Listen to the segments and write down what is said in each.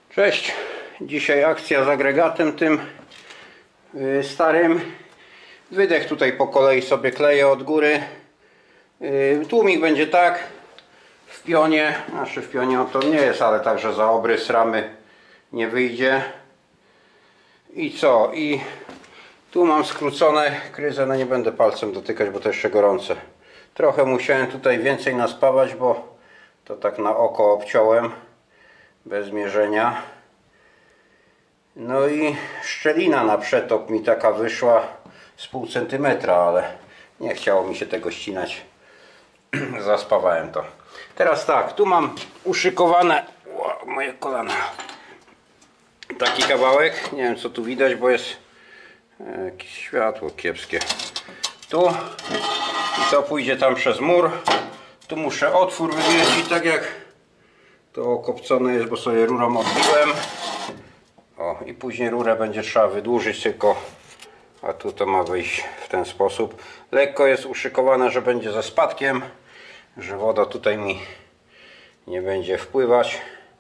Cześć, dzisiaj akcja z agregatem tym starym. Wydech tutaj po kolei sobie kleję od góry. Tłumik będzie tak w pionie, w pionie to nie jest, ale także za obrys ramy nie wyjdzie. I co? I tu mam skrócone kryzę, no nie będę palcem dotykać, bo to jeszcze gorące. Trochę musiałem tutaj więcej naspawać, bo to tak na oko obciąłem bez mierzenia. No i szczelina na przetop mi taka wyszła z pół centymetra, ale nie chciało mi się tego ścinać. Zaspawałem to. Teraz tak, tu mam uszykowane moje kolana. Taki kawałek, nie wiem co tu widać, bo jest jakieś światło kiepskie. Tu i to pójdzie tam przez mur. Tu muszę otwór wywiesić, tak jak to okopcone jest, bo sobie rurą odbiłem. O, i później rurę będzie trzeba wydłużyć tylko, a tu to ma wyjść w ten sposób. Lekko jest uszykowane, że będzie ze spadkiem, że woda tutaj mi nie będzie wpływać.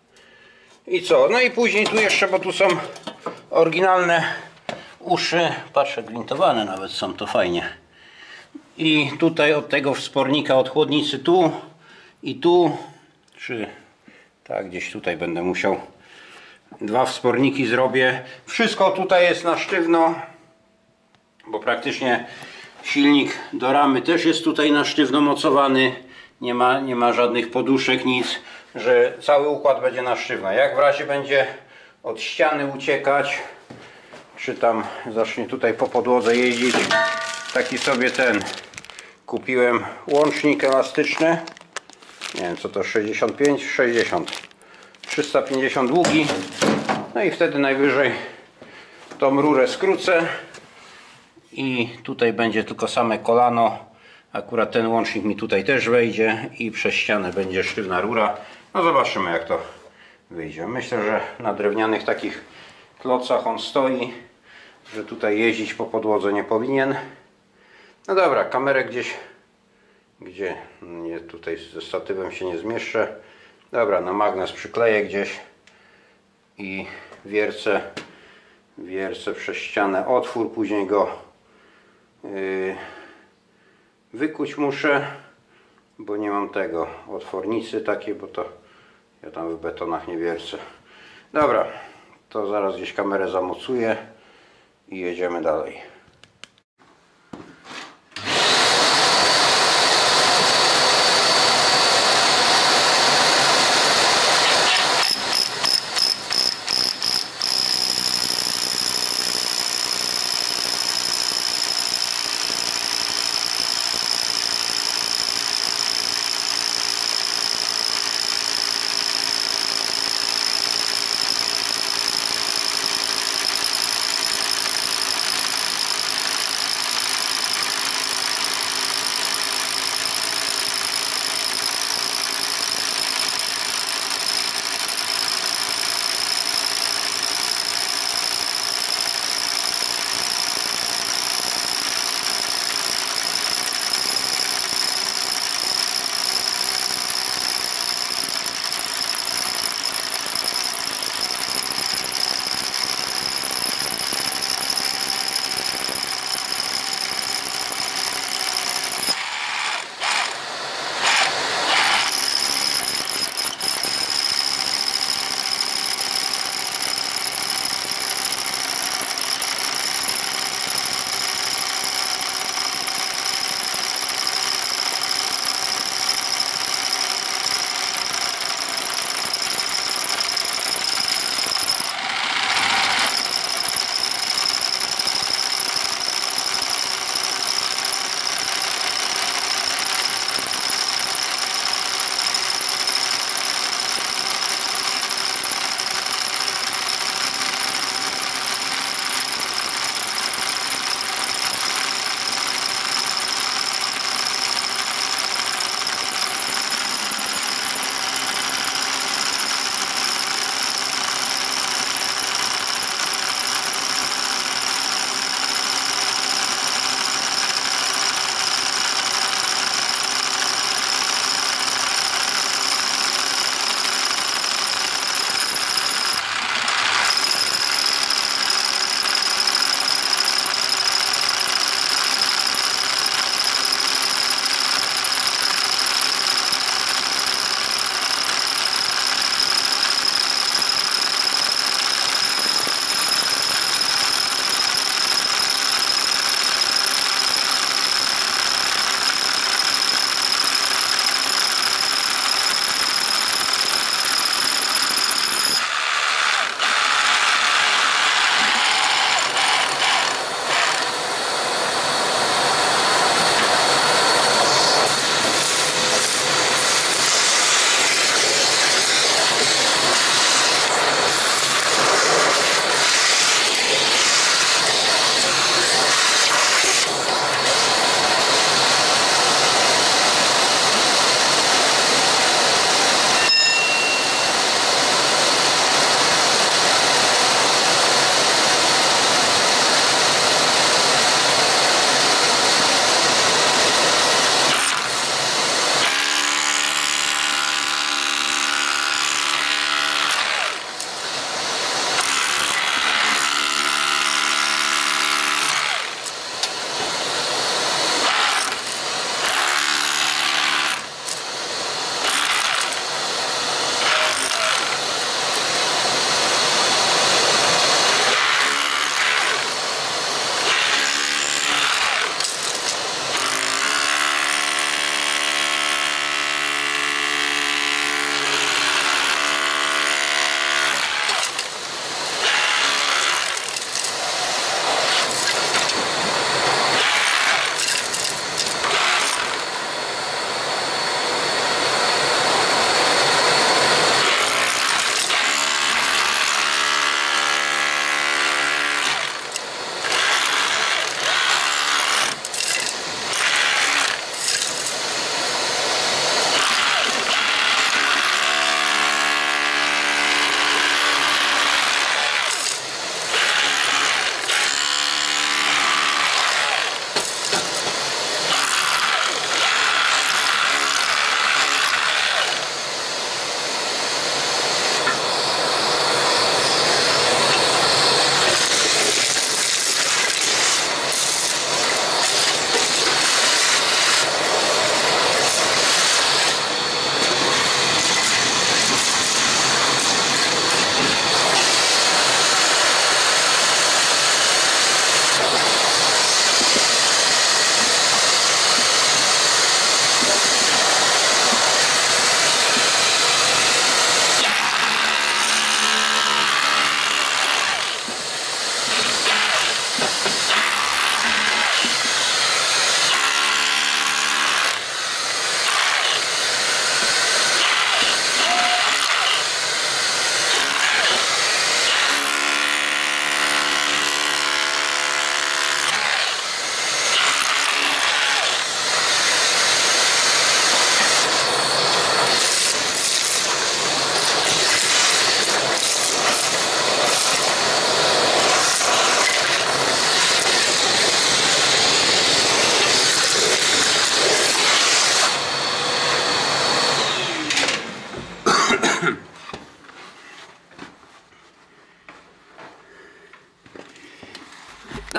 I co? No i później tu jeszcze, bo tu są oryginalne uszy, patrzę, glintowane nawet są, to fajnie. I tutaj od tego wspornika, od chłodnicy tu i tu, czy tak gdzieś tutaj będę musiał, dwa wsporniki zrobię. Wszystko tutaj jest na sztywno, bo praktycznie silnik do ramy też jest tutaj na sztywno mocowany. Nie ma żadnych poduszek, nic, że cały układ będzie na sztywno. Jak w razie będzie od ściany uciekać, czy tam zacznie tutaj po podłodze jeździć, taki sobie kupiłem łącznik elastyczny. Nie wiem co to, 65, 60, 350 długi. No i wtedy najwyżej tą rurę skrócę i tutaj będzie tylko same kolano. Akurat ten łącznik mi tutaj też wejdzie i przez ścianę będzie sztywna rura. No zobaczymy jak to wyjdzie. Myślę, że na drewnianych takich klocach on stoi, że tutaj jeździć po podłodze nie powinien. No dobra, kamerę gdzie nie, tutaj ze statywem się nie zmieszczę. Dobra, na magnes przykleję gdzieś i wiercę przez ścianę otwór, później go wykuć muszę, bo nie mam tego otwornicy takiej, bo to ja tam w betonach nie wiercę. Dobra, to zaraz gdzieś kamerę zamocuję i jedziemy dalej.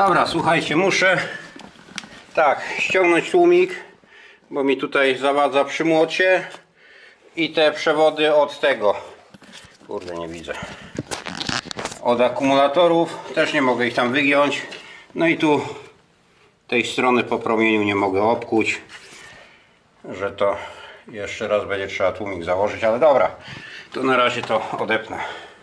Dobra, słuchajcie, muszę tak ściągnąć tłumik, bo mi tutaj zawadza przy młocie, i te przewody od tego, kurde nie widzę, od akumulatorów, też nie mogę ich tam wygiąć. No i tu tej strony po promieniu nie mogę obkuć, że to jeszcze raz będzie trzeba tłumik założyć, ale dobra, to na razie to odepnę.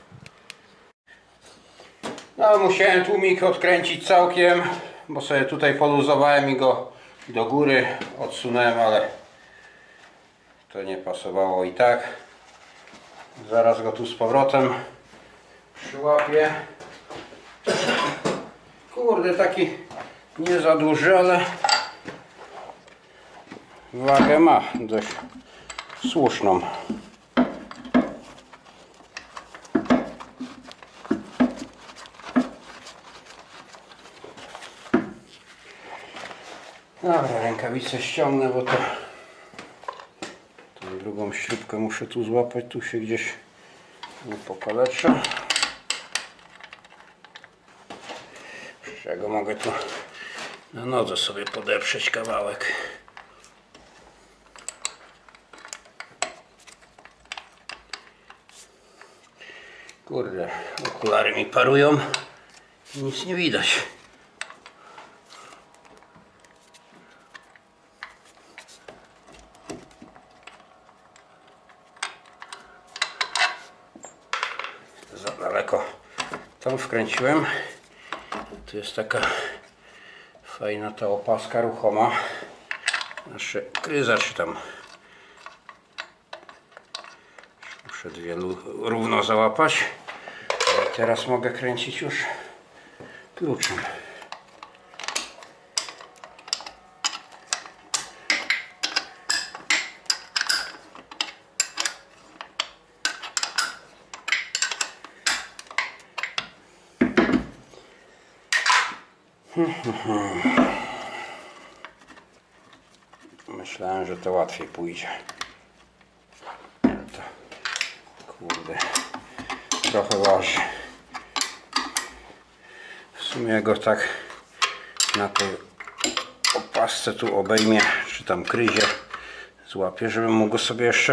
No, musiałem tłumik odkręcić całkiem, bo sobie tutaj poluzowałem i go do góry odsunąłem, ale to nie pasowało i tak. Zaraz go tu z powrotem przyłapię. Kurde, taki nie za duży, ale wagę ma dość słuszną. Dobra, rękawicę ściągnę, bo to tą drugą śrubkę muszę tu złapać, tu się gdzieś nie pokaleczę. Z czego mogę tu na nodze sobie podeprzeć kawałek. Kurde, okulary mi parują i nic nie widać. Za daleko tam wkręciłem. Tu jest taka fajna ta opaska ruchoma, znaczy kryza, czy tam muszę dwie równo załapać. I teraz mogę kręcić już kluczem. Myślałem, że to łatwiej pójdzie. To, kurde, trochę waży. W sumie go tak na tej opasce tu obejmie, czy tam kryzie złapię, żebym mógł sobie jeszcze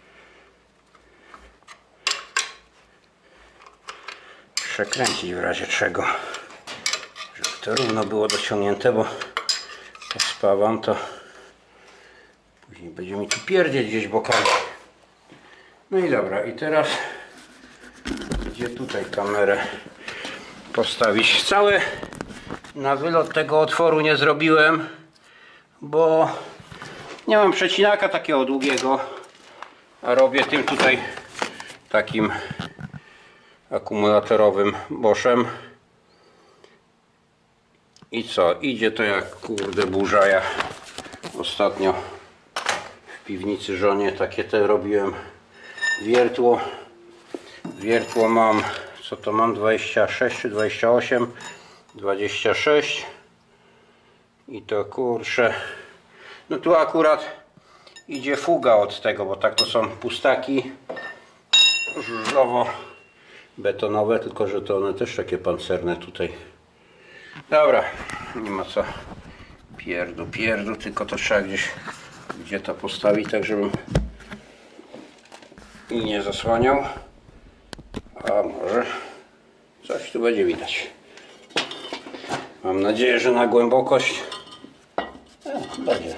przekręcić w razie czego. Żeby to równo było dociągnięte, bo pospawam to. Później będzie mi tu pierdzieć gdzieś bokami. No i dobra, i teraz gdzie tutaj kamerę postawić? Całe na wylot tego otworu nie zrobiłem, bo nie mam przecinaka takiego długiego, a robię tym tutaj takim akumulatorowym Boschem. I co? Idzie to jak kurde burza. Ja ostatnio w piwnicy żonie takie te robiłem wiertło. Wiertło mam, co to mam? 26 czy 28? 26. I to kurczę, no tu akurat idzie fuga od tego, bo tak to są pustaki żużlowo-betonowe, tylko że to one też takie pancerne tutaj. Dobra, nie ma co pierdu, tylko to trzeba gdzie to postawić, tak żebym i nie zasłaniał. A może coś tu będzie widać. Mam nadzieję, że na głębokość będzie.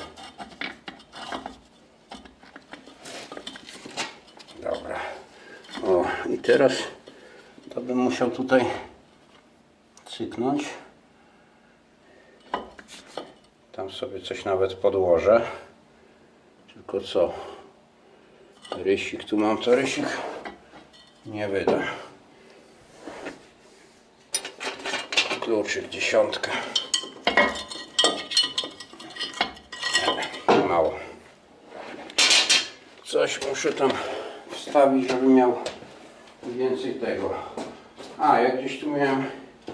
Dobra. O, i teraz to bym musiał tutaj cyknąć. Tam sobie coś nawet podłożę. Tylko co? Rysik tu mam, to rysik nie wyda. Kluczyk 10. Mało. Coś muszę tam wstawić, żeby miał więcej tego. A, jak gdzieś tu miałem,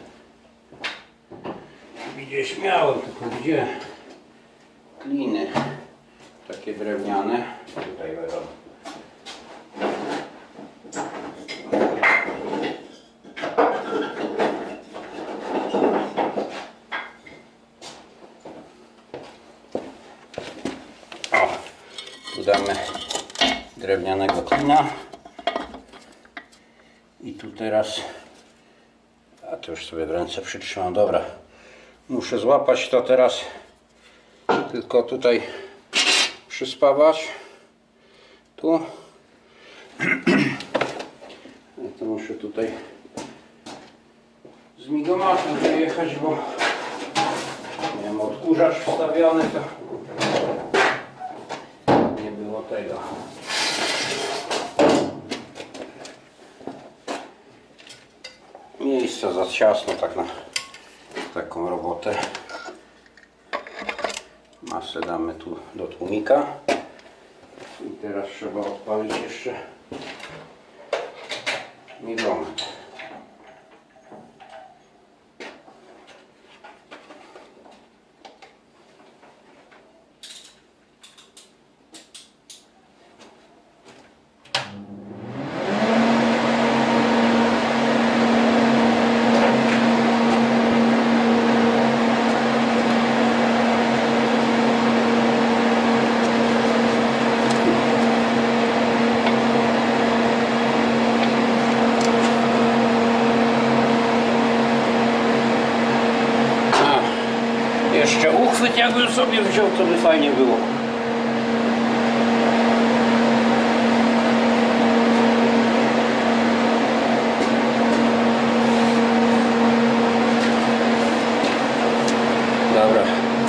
gdzieś miałem, tylko gdzie? Kliny takie drewniane. Tutaj będą. Tu damy drewnianego klina. I tu teraz, a to już sobie w ręce przytrzymam, dobra. Muszę złapać to teraz, tylko tutaj przyspawać. Tu. To muszę tutaj z migomatem wyjechać, bo miałem odkurzacz wstawiony, to nie było tego. Miejsca za ciasno tak na taką robotę. Masę damy tu do tłumika. I teraz trzeba odpalić jeszcze migomet. Jeszcze uchwyt jakbym sobie wziął, to by fajnie było. Dobra.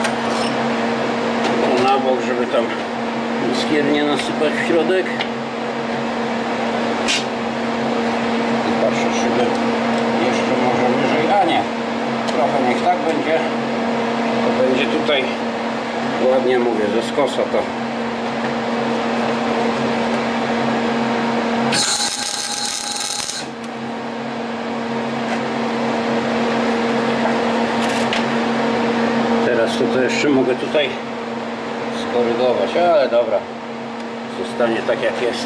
To na bok, żeby tam iskiernie nasypać w środek. I patrzę, żeby jeszcze może wyżej, a nie. Trochę niech tak będzie. To będzie tutaj ładnie, mówię, ze skosa to. Teraz to jeszcze mogę tutaj skorygować, ale dobra, zostanie tak jak jest.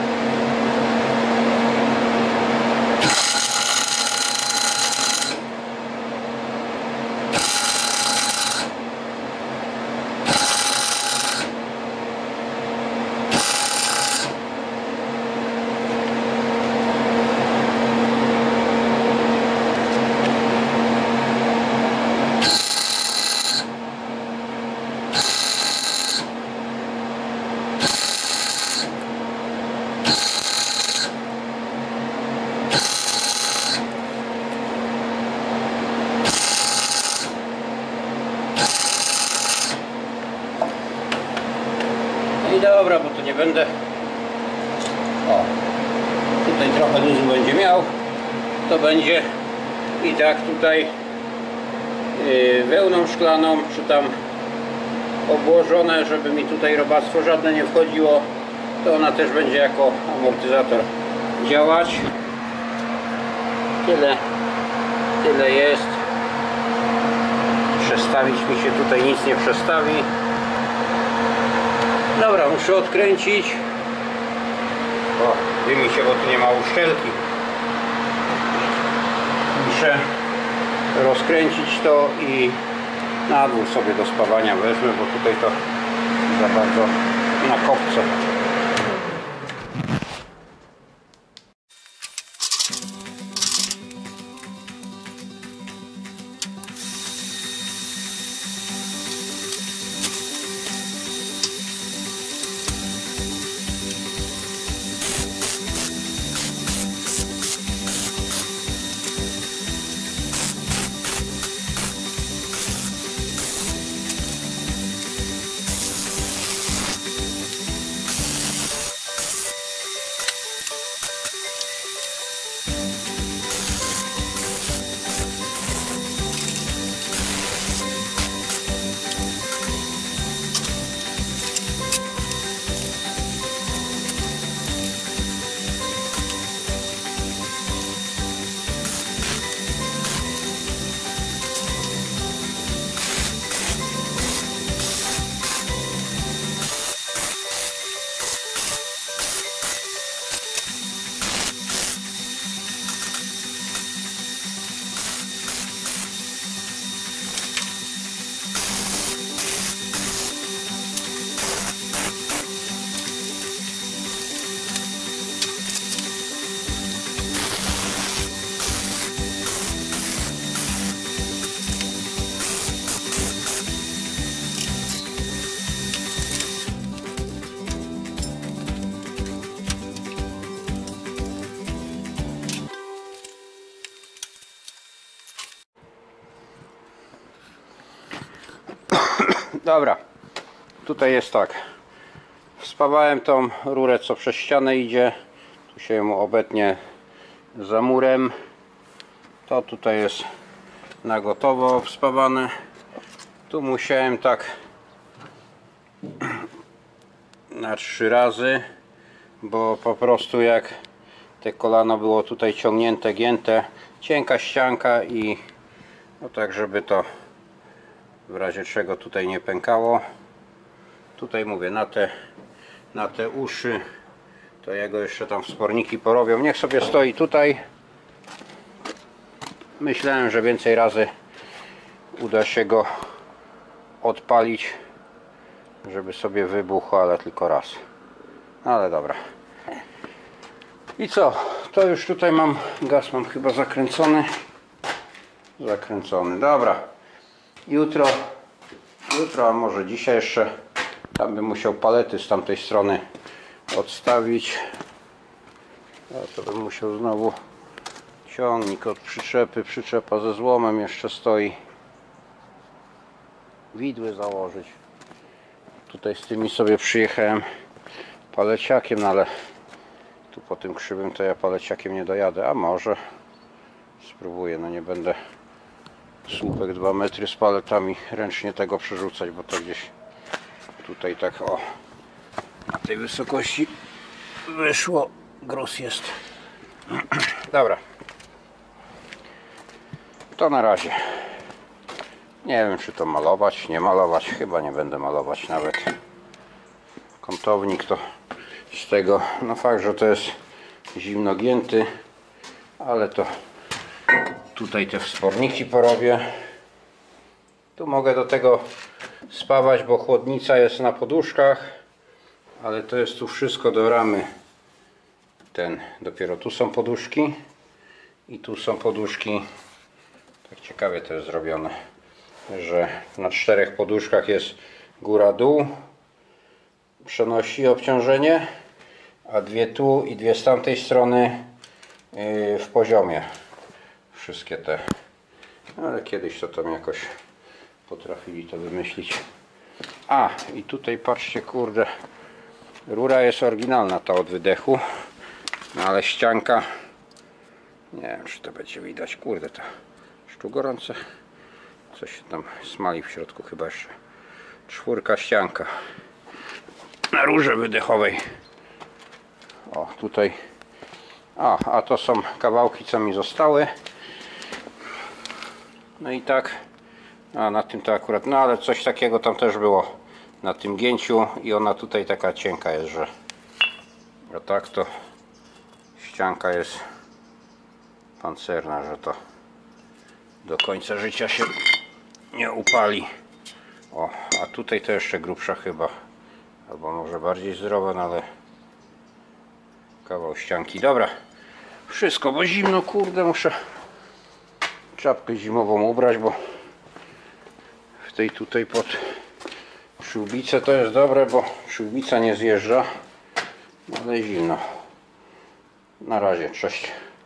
I dobra, bo to nie będę. O, tutaj trochę luzu będzie miał. To będzie i tak tutaj wełną szklaną, czy tam obłożone, żeby mi tutaj robactwo żadne nie wchodziło. To ona też będzie jako amortyzator działać. Tyle jest. Przestawić mi się tutaj nic nie przestawi. Dobra, muszę odkręcić. O, dymi się, bo tu nie ma uszczelki. Muszę rozkręcić to i na dół sobie do spawania wezmę, bo tutaj to za bardzo na kopce. Dobra, tutaj jest tak. Wspawałem tą rurę, co przez ścianę idzie. Tu się mu obetnie za murem. To tutaj jest na gotowo wspawane. Tu musiałem tak na 3 razy, bo po prostu jak te kolano było tutaj ciągnięte, gięte, cienka ścianka i no tak, żeby to w razie czego tutaj nie pękało. Tutaj mówię, na te uszy to jego jeszcze tam wsporniki porobią. Niech sobie stoi tutaj. Myślałem, że więcej razy uda się go odpalić, żeby sobie wybuchł, ale tylko raz. Ale dobra. I co? To już tutaj mam gaz, mam chyba zakręcony. Dobra. Jutro, a może dzisiaj jeszcze, tam bym musiał palety z tamtej strony odstawić. A to bym musiał znowu ciągnik od przyczepy, przyczepa ze złomem jeszcze stoi. Widły założyć. Tutaj z tymi sobie przyjechałem paleciakiem, no ale tu po tym krzywym to ja paleciakiem nie dojadę, a może spróbuję, no nie będę słupek 2 metry z paletami ręcznie tego przerzucać, bo to gdzieś tutaj tak o na tej wysokości wyszło, gruz jest. Dobra, to na razie. Nie wiem, czy to malować, nie malować, chyba nie będę malować nawet. Kątownik to z tego, no fakt, że to jest zimno gięty, ale to tutaj te wsporniki porobię. Tu mogę do tego spawać, bo chłodnica jest na poduszkach, ale to jest tu wszystko do ramy. Dopiero tu są poduszki i tu są poduszki. Tak ciekawie to jest zrobione, że na 4 poduszkach jest góra-dół, przenosi obciążenie, a 2 tu i 2 z tamtej strony w poziomie. Wszystkie te, ale kiedyś to tam jakoś potrafili to wymyślić. A i tutaj patrzcie, kurde, rura jest oryginalna, ta od wydechu, no ale ścianka, nie wiem, czy to będzie widać, kurde, to szczu gorące, coś się tam smali w środku, chyba jeszcze 4 ścianka na rurze wydechowej. O, tutaj, a to są kawałki, co mi zostały. No i tak, a na tym to akurat, no ale coś takiego tam też było na tym gięciu i ona tutaj taka cienka jest, że a tak to ścianka jest pancerna, że to do końca życia się nie upali. O, a tutaj to jeszcze grubsza chyba, albo może bardziej zdrowa, no ale kawał ścianki. Dobra, wszystko, bo zimno, kurde, muszę czapkę zimową ubrać, bo w tej tutaj pod śrubicę to jest dobre, bo śrubica nie zjeżdża, ale zimno. Na razie, cześć.